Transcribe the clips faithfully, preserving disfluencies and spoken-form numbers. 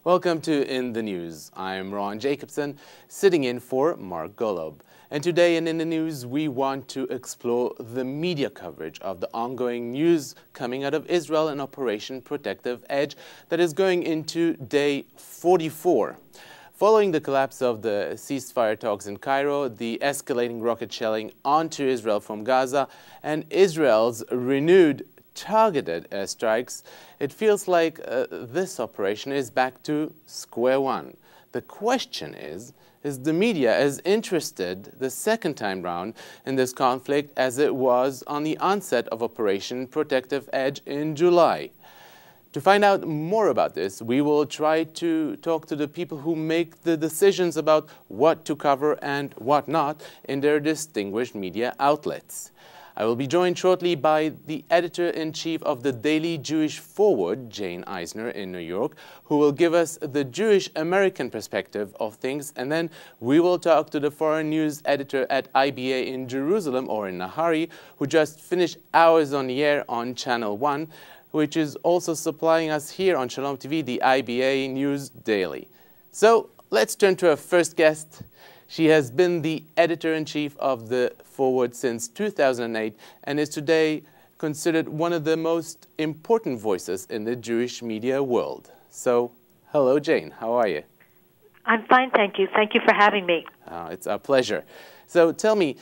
Welcome to In the News. I'm Ron Jacobsohn, sitting in for Mark Golob. And today in In the News, we want to explore the media coverage of the ongoing news coming out of Israel and Operation Protective Edge that is going into day forty-four. Following the collapse of the ceasefire talks in Cairo, the escalating rocket shelling onto Israel from Gaza, and Israel's renewed targeted airstrikes, it feels like uh, this operation is back to square one. The question is, is the media as interested the second time round in this conflict as it was on the onset of Operation Protective Edge in July? To find out more about this, we will try to talk to the people who make the decisions about what to cover and what not in their distinguished media outlets. I will be joined shortly by the editor-in-chief of the Daily Jewish Forward, Jane Eisner in New York, who will give us the Jewish-American perspective of things, and then we will talk to the foreign news editor at I B A in Jerusalem, Oren Nahari, who just finished hours on the air on Channel one, which is also supplying us here on Shalom T V, the I B A News Daily. So let's turn to our first guest. She has been the editor-in-chief of the Forward since two thousand eight and is today considered one of the most important voices in the Jewish media world. So, hello Jane, how are you? I'm fine, thank you. Thank you for having me. Uh, it's our pleasure. So tell me,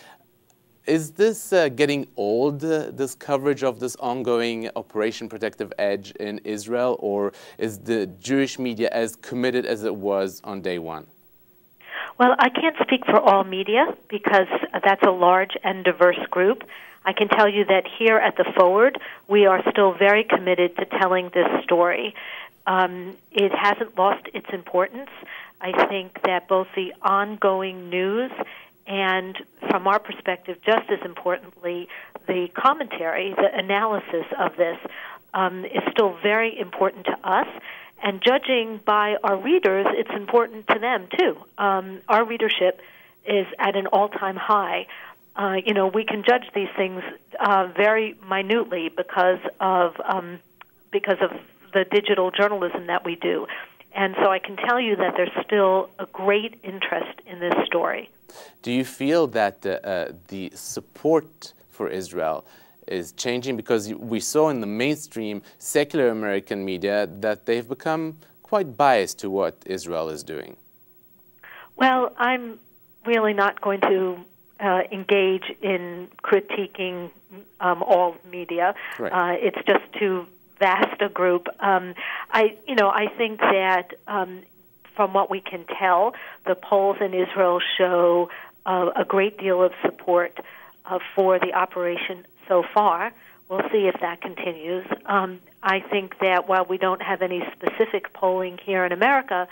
is this uh, getting old, uh, this coverage of this ongoing Operation Protective Edge in Israel, or is the Jewish media as committed as it was on day one? Well, I can't speak for all media because that's a large and diverse group. I can tell you that here at the Forward, we are still very committed to telling this story. Um, it hasn't lost its importance. I think that both the ongoing news and, from our perspective, just as importantly, the commentary, the analysis of this um, is still very important to us. And judging by our readers, it's important to them, too. Um, our readership is at an all-time high. Uh, you know, we can judge these things uh, very minutely because of um, because of the digital journalism that we do. And so I can tell you that there's still a great interest in this story. Do you feel that uh, uh, the support for Israel is changing? Because we saw in the mainstream secular American media that they've become quite biased to what Israel is doing. Well, I'm really not going to uh, engage in critiquing um, all media. Right. Uh, it's just too vast a group. Um, I, you know, I think that um, from what we can tell, the polls in Israel show uh, a great deal of support uh, for the operation so far. We'll see if that continues. Um, I think that while we don't have any specific polling here in America,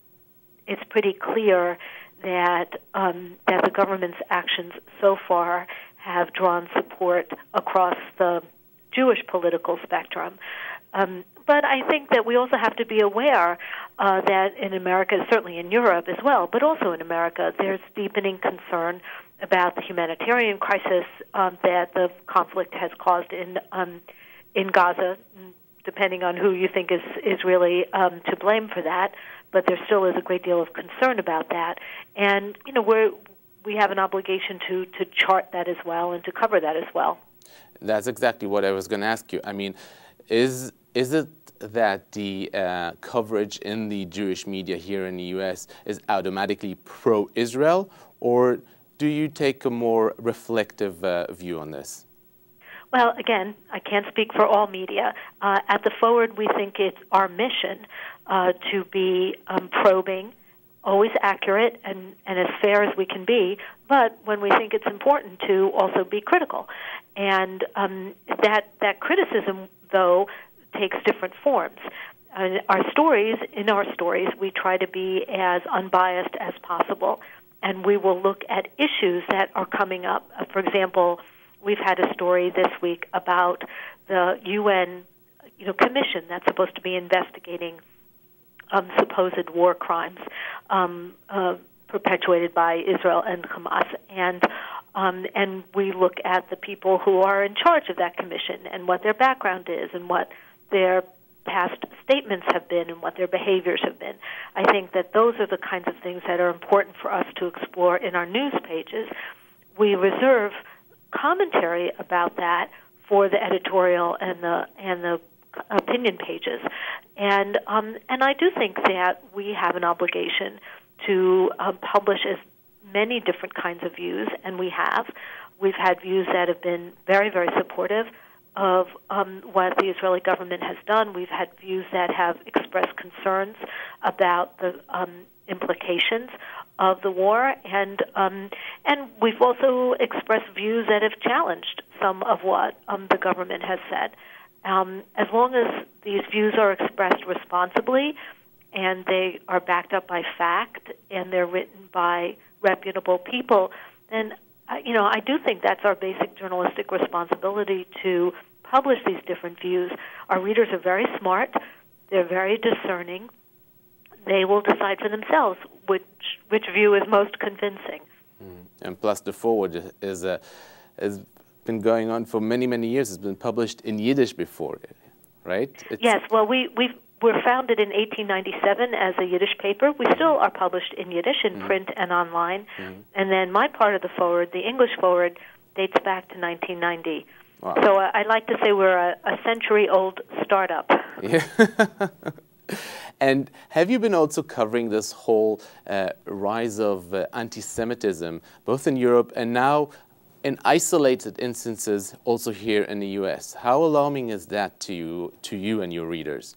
it's pretty clear that um, that the government's actions so far have drawn support across the Jewish political spectrum. Um, but I think that we also have to be aware uh, that in America, certainly in Europe as well, but also in America, there's deepening concern about the humanitarian crisis um, that the conflict has caused in um, in Gaza, depending on who you think is, is really um, to blame for that. But there still is a great deal of concern about that. And, you know, we're, we have an obligation to, to chart that as well and to cover that as well. That's exactly what I was going to ask you. I mean, is is it that the uh, coverage in the Jewish media here in the U S is automatically pro-Israel, or do you take a more reflective uh, view on this? Well, again, I can't speak for all media. Uh, at the Forward, we think it's our mission uh, to be um, probing, always accurate and, and as fair as we can be, but when we think it's important to also be critical. And um, that, that criticism, though, takes different forms. Uh, our stories, in our stories, we try to be as unbiased as possible, and we will look at issues that are coming up. Uh, for example, we've had a story this week about the U N you know, commission that's supposed to be investigating um, supposed war crimes um, uh, perpetuated by Israel and Hamas. And um, and we look at the people who are in charge of that commission and what their background is and what their past statements have been and what their behaviors have been. I think that those are the kinds of things that are important for us to explore in our news pages. We reserve commentary about that for the editorial and the and the opinion pages, and um, and I do think that we have an obligation to uh, publish as many different kinds of views, and we have. We've had views that have been very, very supportive of um, what the Israeli government has done. We've had views that have expressed concerns about the um, implications of the war, and um, and we've also expressed views that have challenged some of what um, the government has said. Um, as long as these views are expressed responsibly and they are backed up by fact and they're written by reputable people, then uh, you know I do think that's our basic journalistic responsibility to publish these different views. Our readers are very smart; they're very discerning. They will decide for themselves which which view is most convincing. Mm. And plus, the forward is a has been going on for many many years. It's been published in Yiddish before, right? It's yes. Well, we we were founded in eighteen ninety-seven as a Yiddish paper. We still are published in Yiddish in mm. print and online. Mm. And then my part of the forward, the English forward, dates back to nineteen ninety. Wow. So uh, I like to say we're a, a century-old startup. Yeah. And have you been also covering this whole uh, rise of uh, anti-Semitism, both in Europe and now in isolated instances also here in the U S? How alarming is that to you, to you and your readers?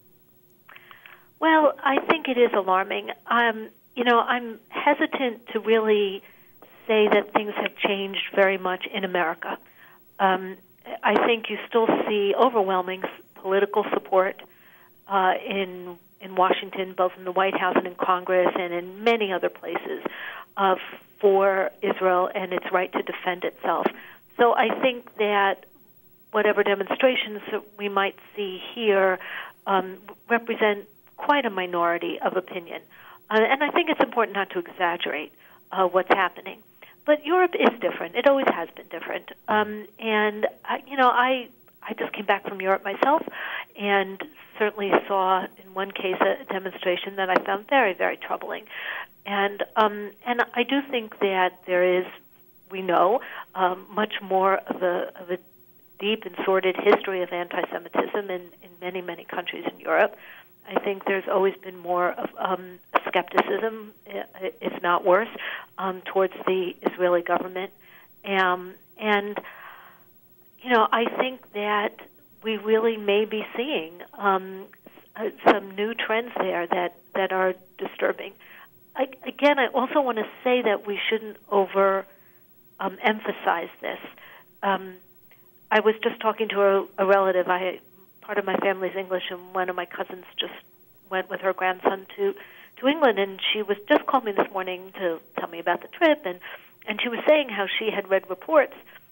Well, I think it is alarming. Um, you know, I'm hesitant to really say that things have changed very much in America. Um, I think you still see overwhelming political support uh, in in Washington, both in the White House and in Congress and in many other places, uh, for Israel and its right to defend itself. So I think that whatever demonstrations that we might see here um, represent quite a minority of opinion. Uh, and I think it's important not to exaggerate uh, what's happening. But Europe is different. It always has been different. Um, and, I, you know, I I just came back from Europe myself and certainly saw in one case a demonstration that I found very, very troubling. And um, and I do think that there is, we know, um, much more of a, of a deep and sordid history of anti-Semitism in, in many, many countries in Europe. I think there's always been more of um, skepticism, if not worse, um, towards the Israeli government. Um, and, you know, I think that we really may be seeing um, some new trends there that, that are disturbing. I, again, I also want to say that we shouldn't over um, emphasize this. Um, I was just talking to a, a relative. I part of my family's English, and one of my cousins just went with her grandson to, to England, and she was just called me this morning to tell me about the trip, and, and she was saying how she had read reports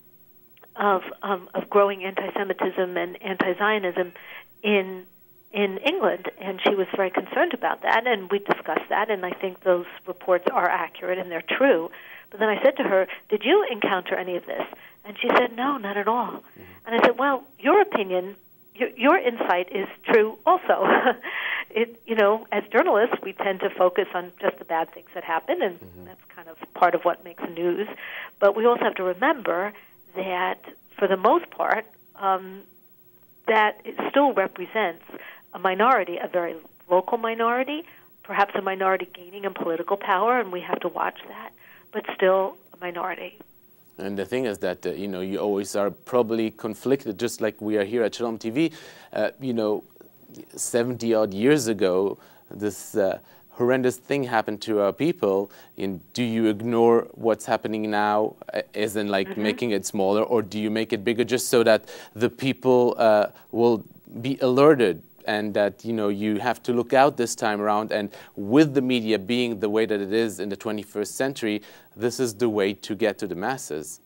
of um, of growing anti-Semitism and anti-Zionism in in England, and she was very concerned about that, and we discussed that, and I think those reports are accurate and they're true. But then I said to her, did you encounter any of this? And she said, no, not at all. Mm-hmm. And I said, well, your opinion, your, your insight is true also. It, you know, as journalists, we tend to focus on just the bad things that happen, and mm-hmm. that's kind of part of what makes news. But we also have to remember that, for the most part, um, that it still represents a minority, a very local minority, perhaps a minority gaining in political power, and we have to watch that, but still a minority. And the thing is that, uh, you know, you always are probably conflicted, just like we are here at Shalom T V. Uh, you know, seventy-odd years ago, this uh, horrendous thing happened to our people. And do you ignore what's happening now, uh, as in like mm-hmm. making it smaller, or do you make it bigger just so that the people uh, will be alerted and that, you know, you have to look out this time around? And with the media being the way that it is in the twenty-first century, this is the way to get to the masses.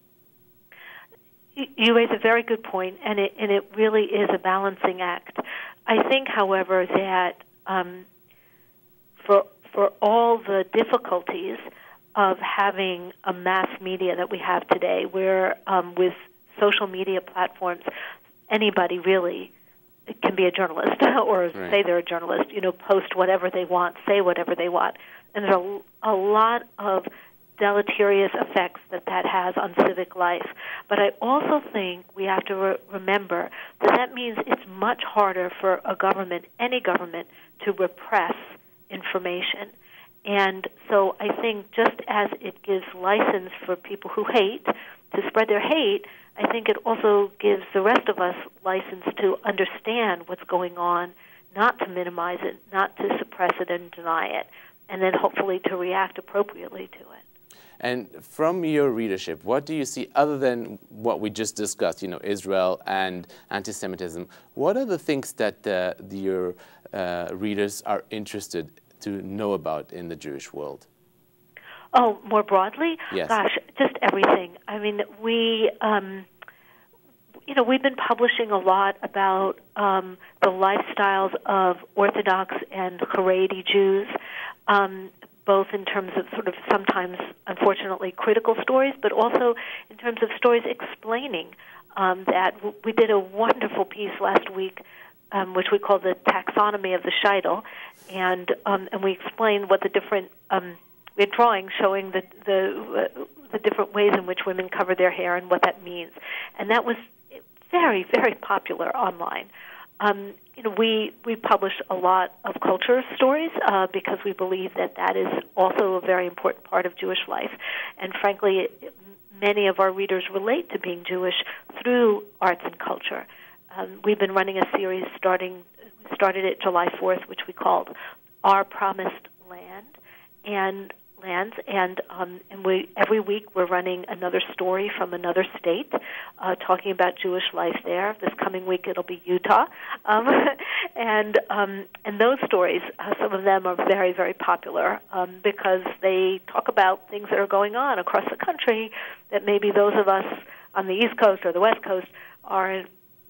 You raise a very good point, and it, and it really is a balancing act. I think, however, that um, for for all the difficulties of having a mass media that we have today, where um, with social media platforms, anybody really can be a journalist or right. say they're a journalist, you know, post whatever they want, say whatever they want. And there's a, a lot of deleterious effects that that has on civic life. But I also think we have to re- remember that that means it's much harder for a government, any government, to repress information. And so I think just as it gives license for people who hate to spread their hate, I think it also gives the rest of us license to understand what's going on, not to minimize it, not to suppress it and deny it, and then hopefully to react appropriately to it. And from your readership, what do you see, other than what we just discussed, you know, Israel and anti-Semitism, what are the things that uh, your uh, readers are interested to know about in the Jewish world? Oh, more broadly? Yes. Gosh, just everything. I mean, we, um, you know, we've been publishing a lot about um, the lifestyles of Orthodox and Haredi Jews, um, both in terms of sort of sometimes, unfortunately, critical stories, but also in terms of stories explaining um, that. We did a wonderful piece last week, um, which we call the taxonomy of the sheitel, and um, and we explained what the different um, we had drawings showing the the uh, the different ways in which women cover their hair and what that means, and that was very very popular online. Um, you know, we, we publish a lot of culture stories uh, because we believe that that is also a very important part of Jewish life. And frankly, it, many of our readers relate to being Jewish through arts and culture. Um, we've been running a series starting, we started it July fourth, which we called Our Promised Land, and lands, and um, and we every week we're running another story from another state, uh, talking about Jewish life there. This coming week it'll be Utah, um, and um, and those stories, uh, some of them are very very popular um, because they talk about things that are going on across the country that maybe those of us on the East Coast or the West Coast aren't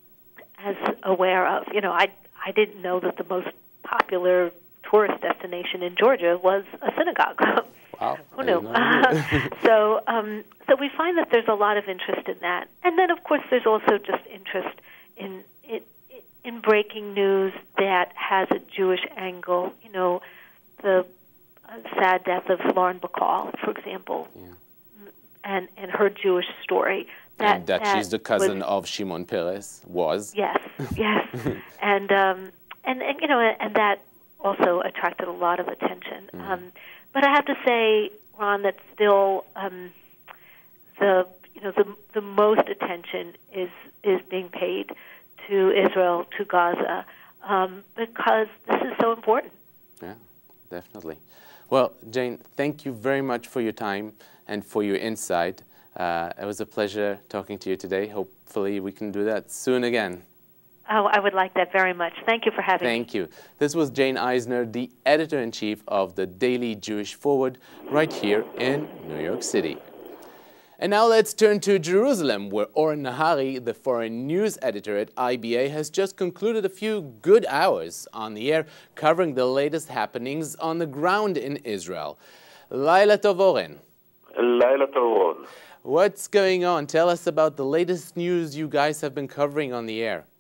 as aware of. You know, I I didn't know that the most popular tourist destination in Georgia was a synagogue. Wow. Who knew? Uh, so, um, so we find that there's a lot of interest in that, and then of course there's also just interest in in, in breaking news that has a Jewish angle. You know, the uh, sad death of Lauren Bacall, for example, yeah. and and her Jewish story. That, and that, that she's the cousin was, of Shimon Peres was. Yes, yes, and um, and and you know, and that also attracted a lot of attention. Mm. Um, but I have to say, Ron, that still um, the you know the the most attention is is being paid to Israel, to Gaza, um, because this is so important. Yeah, definitely. Well, Jane, thank you very much for your time and for your insight. Uh, it was a pleasure talking to you today. Hopefully we can do that soon again. Oh, I would like that very much. Thank you for having me. Thank you. This was Jane Eisner, the editor-in-chief of the Daily Jewish Forward, right here in New York City. And now let's turn to Jerusalem, where Oren Nahari, the foreign news editor at I B A, has just concluded a few good hours on the air, covering the latest happenings on the ground in Israel. Laila Tov, Oren. Laila Tov, Oren. What's going on? Tell us about the latest news you guys have been covering on the air.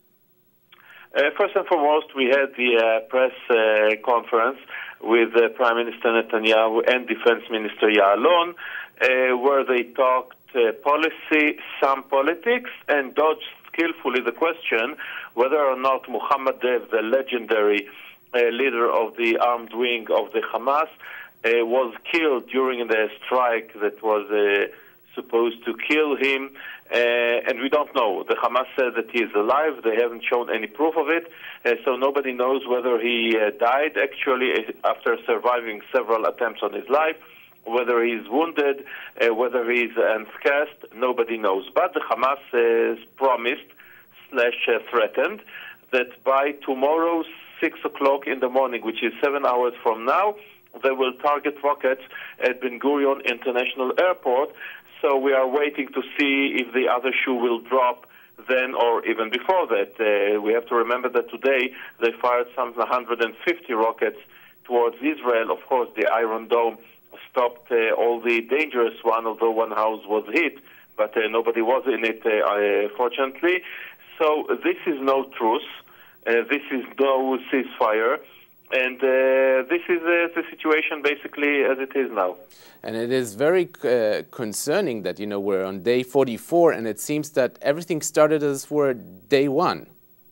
Uh, first and foremost, we had the uh, press uh, conference with uh, Prime Minister Netanyahu and Defense Minister Ya'alon, uh, where they talked uh, policy, some politics, and dodged skillfully the question whether or not Mohammed Dev, the legendary uh, leader of the armed wing of the Hamas, uh, was killed during the strike that was uh, supposed to kill him. Uh, and we don't know. The Hamas said that he is alive. They haven't shown any proof of it. Uh, so nobody knows whether he uh, died, actually, uh, after surviving several attempts on his life, whether he's wounded, uh, whether he's unscathed. Nobody knows. But the Hamas has promised, slash uh, threatened, that by tomorrow, six o'clock in the morning, which is seven hours from now, they will target rockets at Ben Gurion International Airport. So we are waiting to see if the other shoe will drop then or even before that. Uh, we have to remember that today they fired some one hundred fifty rockets towards Israel. Of course, the Iron Dome stopped uh, all the dangerous one, although one house was hit, but uh, nobody was in it, uh, uh, fortunately. So this is no truce. Uh, this is no ceasefire. And uh, this is uh, the situation basically as it is now. And it is very uh, concerning that, you know, we're on day forty-four and it seems that everything started as for day one.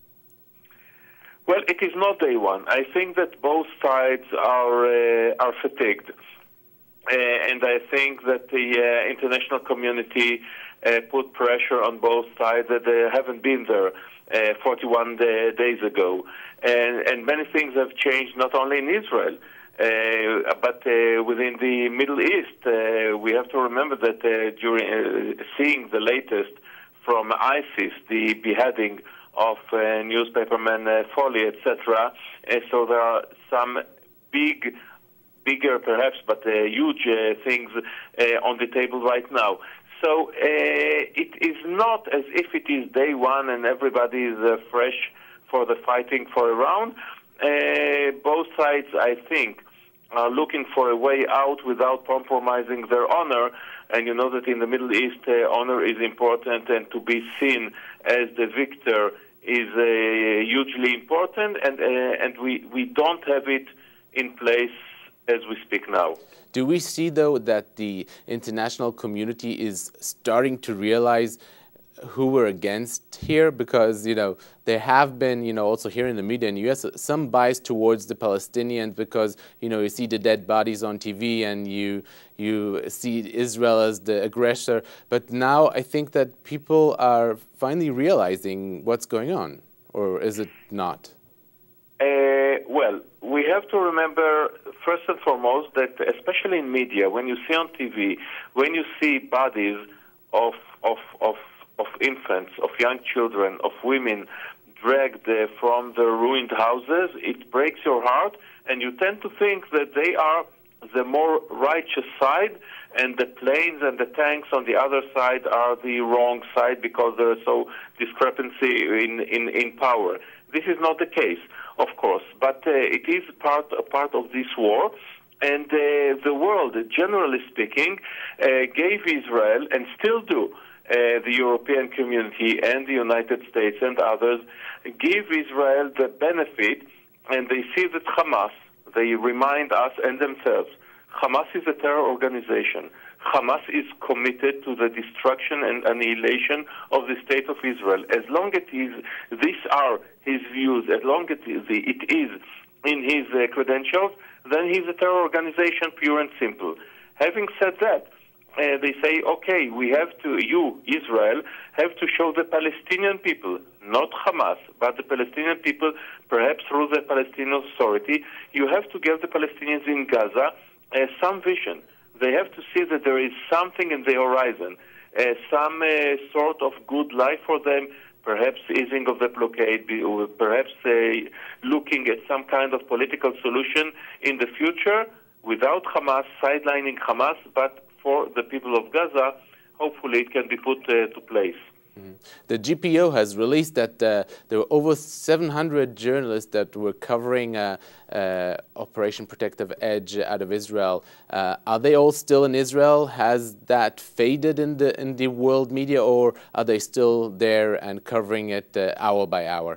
Well, it is not day one. I think that both sides are, uh, are fatigued. Uh, and I think that the uh, international community uh, put pressure on both sides that they haven't been there uh, forty-one day, days ago. And, and many things have changed not only in Israel, uh, but uh, within the Middle East. Uh, we have to remember that uh, during uh, seeing the latest from ISIS, the beheading of uh, newspaperman uh, Foley, et cetera. Uh, so there are some big, bigger perhaps, but uh, huge uh, things uh, on the table right now. So uh, it is not as if it is day one and everybody is uh, fresh for the fighting for a round. Uh, both sides, I think, are looking for a way out without compromising their honor. And you know that in the Middle East, uh, honor is important, and to be seen as the victor is uh, hugely important, and, uh, and we, we don't have it in place as we speak now. Do we see, though, that the international community is starting to realize who we're against here? Because, you know, there have been, you know, also here in the media in the U S, some bias towards the Palestinians because, you know, you see the dead bodies on T V and you, you see Israel as the aggressor. But now I think that people are finally realizing what's going on. Or is it not? Uh, well, we have to remember, first and foremost, that especially in media, when you see on T V, when you see bodies of, of, of of infants, of young children, of women dragged uh, from their ruined houses, it breaks your heart, and you tend to think that they are the more righteous side, and the planes and the tanks on the other side are the wrong side because there is so discrepancy in, in, in power. This is not the case, of course, but uh, it is part, a part of this war. And uh, the world, generally speaking, uh, gave Israel, and still do, Uh, the European community and the United States and others give Israel the benefit, and they see that Hamas, they remind us and themselves, Hamas is a terror organization. Hamas is committed to the destruction and annihilation of the state of Israel. As long as it is, these are his views, as long as it is in his uh, credentials, then he's a terror organization, pure and simple. Having said that, Uh, they say, okay, we have to, you, Israel, have to show the Palestinian people, not Hamas, but the Palestinian people, perhaps through the Palestinian Authority, you have to give the Palestinians in Gaza uh, some vision. They have to see that there is something in the horizon, uh, some uh, sort of good life for them, perhaps easing of the blockade, perhaps uh, looking at some kind of political solution in the future without Hamas, sidelining Hamas, but for the people of Gaza, hopefully it can be put uh, to place. Mm-hmm. The G P O has released that uh, there were over seven hundred journalists that were covering uh, uh, Operation Protective Edge out of Israel. Uh, are they all still in Israel? Has that faded in the in the world media, or are they still there and covering it uh, hour by hour?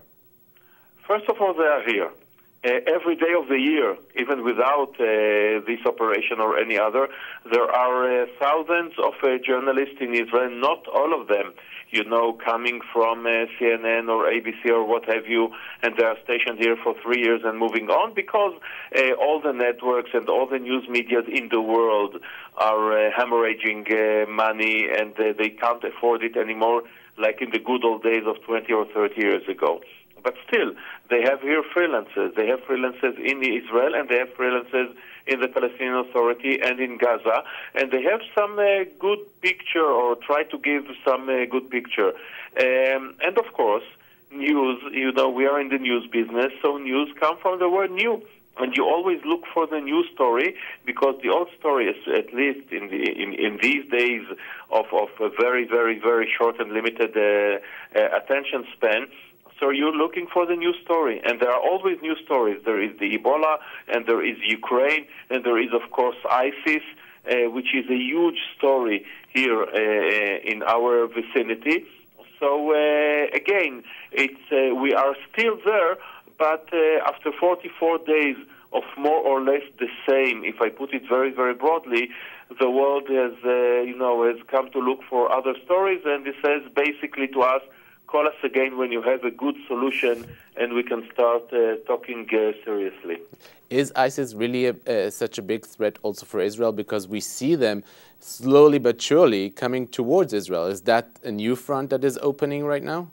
First of all, they are here. Uh, every day of the year, even without uh, this operation or any other, there are uh, thousands of uh, journalists in Israel, not all of them, you know, coming from uh, C N N or A B C or what have you, and they are stationed here for three years and moving on because uh, all the networks and all the news medias in the world are uh, hemorrhaging uh, money, and uh, they can't afford it anymore like in the good old days of twenty or thirty years ago. But still, they have here freelancers. They have freelancers in Israel, and they have freelancers in the Palestinian Authority and in Gaza, and they have some uh, good picture, or try to give some uh, good picture. Um, and of course, news, you know, we are in the news business, so news come from the word new. And you always look for the new story, because the old story is, at least in, the, in, in these days of, of a very, very, very short and limited uh, uh, attention span, so you're looking for the new story, and there are always new stories. There is the Ebola, and there is Ukraine, and there is, of course, ISIS, uh, which is a huge story here uh, in our vicinity. So uh, again, it's uh, we are still there, but uh, after forty-four days of more or less the same, if I put it very, very broadly, the world has, uh, you know, has come to look for other stories, and it says basically to us, call us again when you have a good solution, and we can start uh, talking uh, seriously. Is ISIS really a, uh, such a big threat also for Israel? Because we see them slowly but surely coming towards Israel. Is that a new front that is opening right now?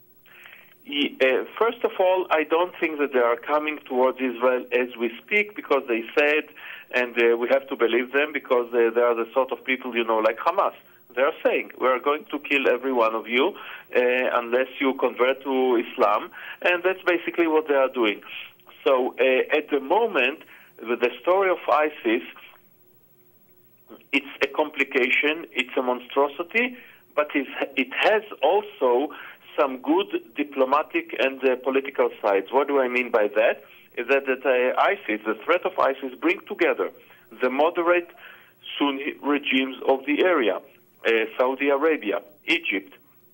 Uh, first of all, I don't think that they are coming towards Israel as we speak, because they said, and uh, we have to believe them, because uh, they are the sort of people, you know, like Hamas. They are saying, we are going to kill every one of you uh, unless you convert to Islam, and that's basically what they are doing. So uh, at the moment, with the story of ISIS, it's a complication, it's a monstrosity, but it's, it has also some good diplomatic and uh, political sides. What do I mean by that? Is that, that uh, ISIS, the threat of ISIS, bring together the moderate Sunni regimes of the area, uh, Saudi Arabia, Egypt,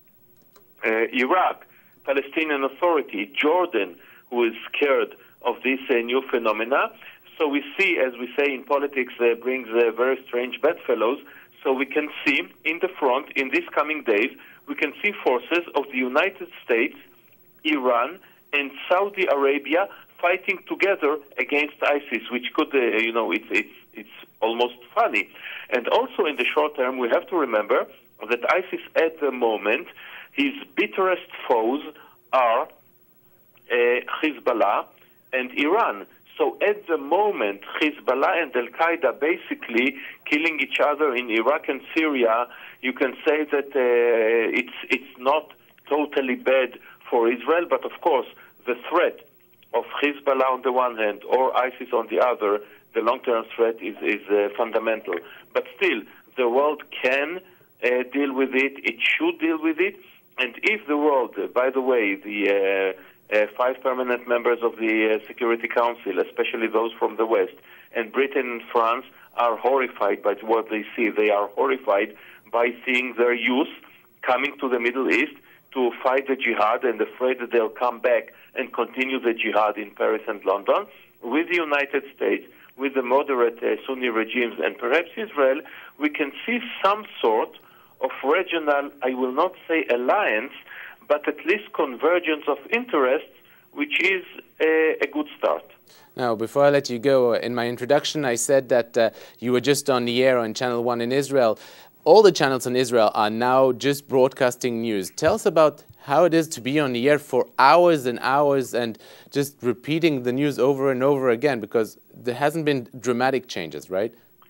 uh, Iraq, Palestinian Authority, Jordan, who is scared of this uh, new phenomena. So we see, as we say in politics, uh, brings uh, very strange bedfellows. So we can see in the front, in these coming days, we can see forces of the United States, Iran, and Saudi Arabia fighting together against ISIS, which could, uh, you know, it's, it's, it's almost funny. And also in the short term, we have to remember that ISIS at the moment, his bitterest foes are uh, Hezbollah and Iran. So at the moment, Hezbollah and Al-Qaeda basically killing each other in Iraq and Syria. You can say that uh, it's it's not totally bad for Israel, but of course the threat of Hezbollah on the one hand or ISIS on the other, the long-term threat is, is uh, fundamental. But still, the world can uh, deal with it, it should deal with it, and if the world, uh, by the way, the... Uh, Uh, five permanent members of the uh, Security Council, especially those from the West, and Britain and France are horrified by what they see. They are horrified by seeing their youth coming to the Middle East to fight the jihad, and afraid that they'll come back and continue the jihad in Paris and London. With the United States, with the moderate uh, Sunni regimes, and perhaps Israel, we can see some sort of regional, I will not say alliance, but at least convergence of interests, which is a, a good start. Now, before I let you go, in my introduction, I said that uh, you were just on the air on Channel one in Israel. All the channels in Israel are now just broadcasting news. Tell us about how it is to be on the air for hours and hours and just repeating the news over and over again, because there hasn't been dramatic changes, right?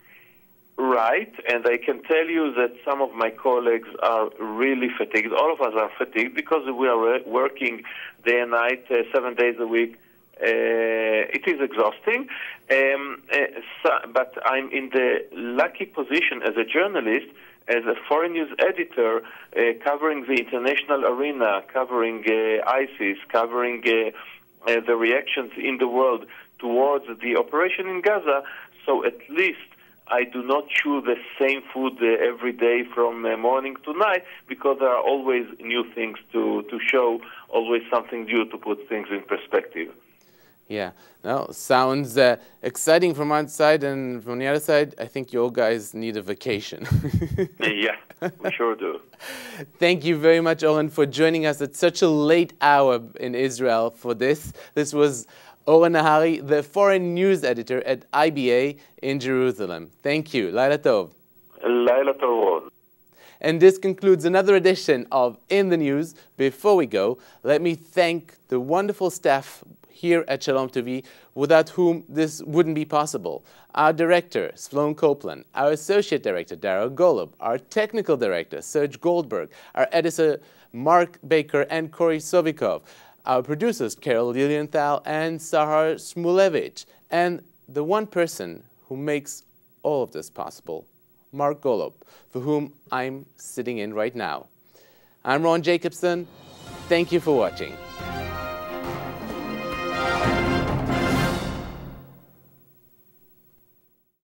Right, and I can tell you that some of my colleagues are really fatigued. All of us are fatigued because we are working day and night, uh, seven days a week. Uh, it is exhausting, um, uh, so, but I'm in the lucky position as a journalist, as a foreign news editor, uh, covering the international arena, covering uh, ISIS, covering uh, uh, the reactions in the world towards the operation in Gaza. So at least I do not chew the same food uh, every day from uh, morning to night, because there are always new things to, to show, always something new to put things in perspective. Yeah, no, sounds uh, exciting from one side, and from the other side, I think you all guys need a vacation. Yeah, we sure do. Thank you very much, Oren, for joining us at such a late hour in Israel for this. This was Oren Nahari, the foreign news editor at I B A in Jerusalem. Thank you. Laila Tov. Laila Tov. And this concludes another edition of In the News. Before we go, let me thank the wonderful staff here at Shalom T V, without whom this wouldn't be possible. Our director, Sloan Copeland, our associate director, Darrell Golub, our technical director, Serge Goldberg, our editor, Mark Baker and Corey Sovikov, our producers, Carol Lilienthal and Sahar Smulevich, and the one person who makes all of this possible, Mark Golub, for whom I'm sitting in right now. I'm Ron Jacobsohn. Thank you for watching.